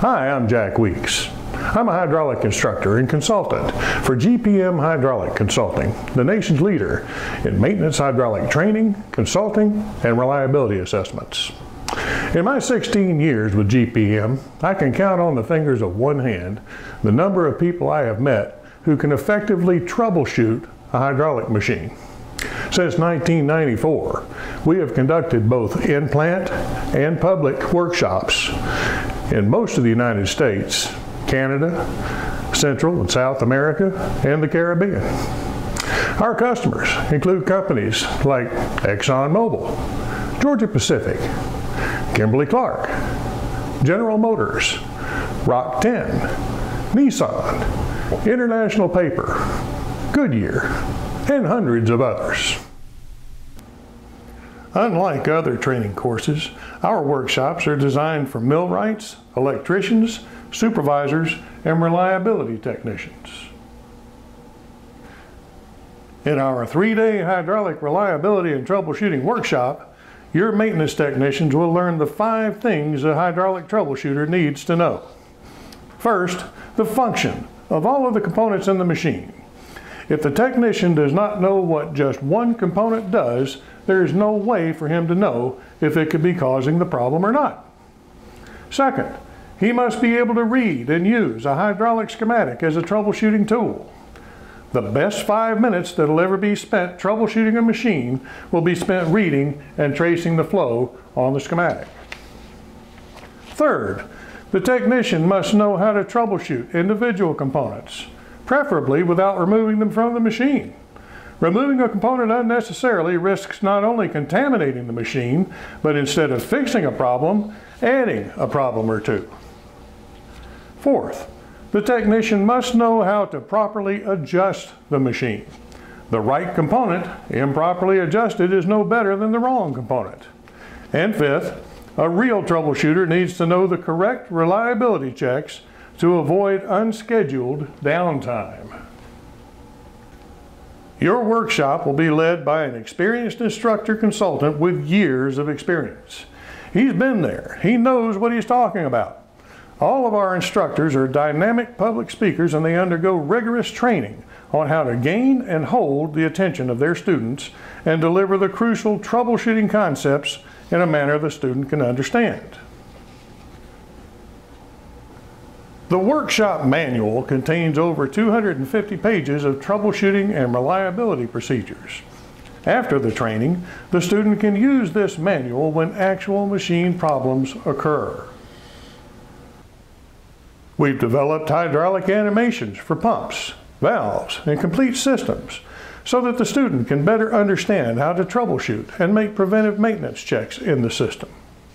Hi, I'm Jack Weeks. I'm a hydraulic instructor and consultant for GPM Hydraulic Consulting, the nation's leader in maintenance hydraulic training, consulting, and reliability assessments. In my 16 years with GPM, I can count on the fingers of one hand the number of people I have met who can effectively troubleshoot a hydraulic machine. Since 1994, we have conducted both in-plant and public workshops in most of the United States, Canada, Central and South America, and the Caribbean. Our customers include companies like ExxonMobil, Georgia Pacific, Kimberly-Clark, General Motors, Rock 10, Nissan, International Paper, Goodyear, and hundreds of others. Unlike other training courses, our workshops are designed for millwrights, electricians, supervisors, and reliability technicians. In our 3-day hydraulic reliability and troubleshooting workshop, your maintenance technicians will learn the 5 things a hydraulic troubleshooter needs to know. First, the function of all of the components in the machine. If the technician does not know what just one component does, there is no way for him to know if it could be causing the problem or not. Second, he must be able to read and use a hydraulic schematic as a troubleshooting tool. The best 5 minutes that will ever be spent troubleshooting a machine will be spent reading and tracing the flow on the schematic. Third, the technician must know how to troubleshoot individual components, preferably without removing them from the machine. Removing a component unnecessarily risks not only contaminating the machine, but instead of fixing a problem, adding a problem or two. Fourth, the technician must know how to properly adjust the machine. The right component, improperly adjusted, is no better than the wrong component. And fifth, a real troubleshooter needs to know the correct reliability checks to avoid unscheduled downtime. Your workshop will be led by an experienced instructor consultant with years of experience. He's been there. He knows what he's talking about. All of our instructors are dynamic public speakers, and they undergo rigorous training on how to gain and hold the attention of their students and deliver the crucial troubleshooting concepts in a manner the student can understand. The workshop manual contains over 250 pages of troubleshooting and reliability procedures. After the training, the student can use this manual when actual machine problems occur. We've developed hydraulic animations for pumps, valves, and complete systems so that the student can better understand how to troubleshoot and make preventive maintenance checks in the system.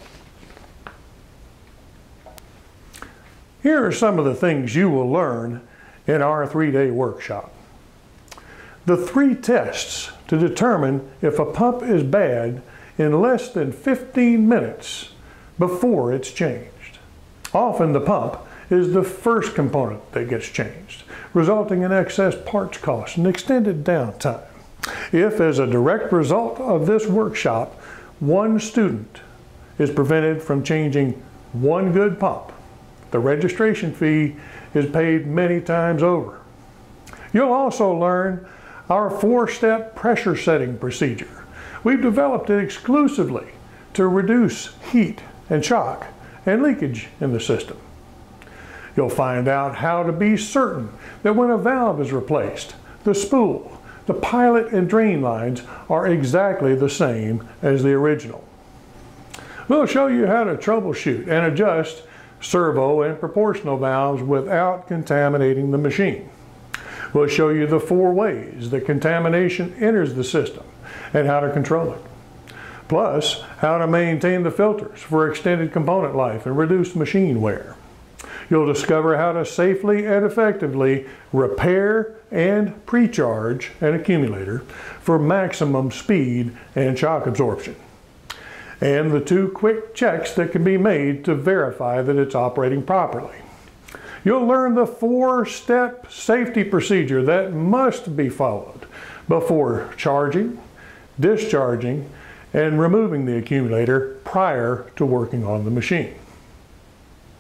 Here are some of the things you will learn in our 3-day workshop. The 3 tests to determine if a pump is bad in less than 15 minutes before it's changed. Often the pump is the first component that gets changed, resulting in excess parts costs and extended downtime. If, as a direct result of this workshop, one student is prevented from changing one good pump, the registration fee is paid many times over. You'll also learn our 4-step pressure setting procedure. We've developed it exclusively to reduce heat and shock and leakage in the system. You'll find out how to be certain that when a valve is replaced, the spool, the pilot and drain lines are exactly the same as the original. We'll show you how to troubleshoot and adjust servo and proportional valves without contaminating the machine. We'll show you the 4 ways that contamination enters the system and how to control it. Plus, how to maintain the filters for extended component life and reduce machine wear. You'll discover how to safely and effectively repair and pre-charge an accumulator for maximum speed and shock absorption, and the 2 quick checks that can be made to verify that it's operating properly. You'll learn the 4-step safety procedure that must be followed before charging, discharging, and removing the accumulator prior to working on the machine.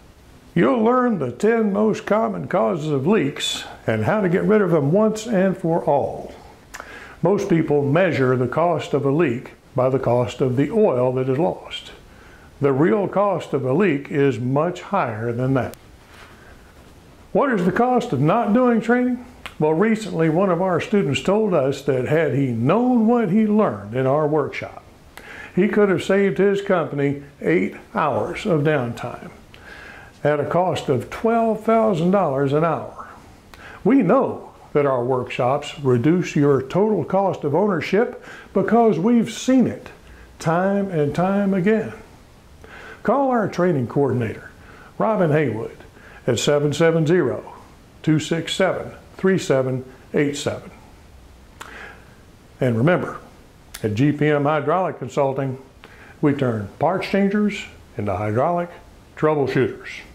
You'll learn the 10 most common causes of leaks and how to get rid of them once and for all. Most people measure the cost of a leak by the cost of the oil that is lost. The real cost of a leak is much higher than that. What is the cost of not doing training? Well, recently one of our students told us that had he known what he learned in our workshop, he could have saved his company 8 hours of downtime at a cost of $12,000 an hour. We know that our workshops reduce your total cost of ownership because we've seen it time and time again. Call our training coordinator, Robin Haywood, at 770-267-3787. And remember, at GPM Hydraulic Consulting, we turn parts changers into hydraulic troubleshooters.